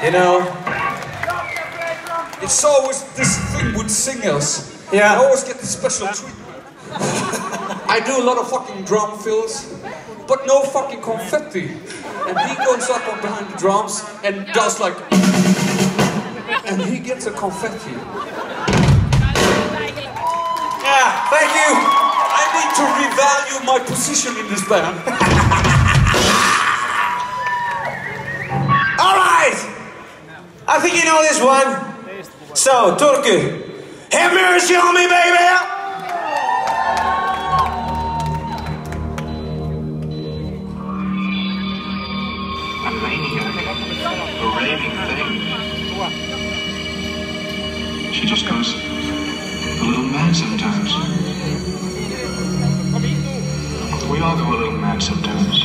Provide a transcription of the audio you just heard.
You know, It's always this thing with singers. Yeah. I always get this special treatment. I do a lot of fucking drum fills, but no fucking confetti. And he goes up on behind the drums and does like, and he gets a confetti. yeah, thank you. I need to revalue my position in this band. All right. I think you know this one. So, Turku, have mercy on me, baby. A maniac, a raving thing. She just goes a little mad sometimes. We all go a little mad sometimes.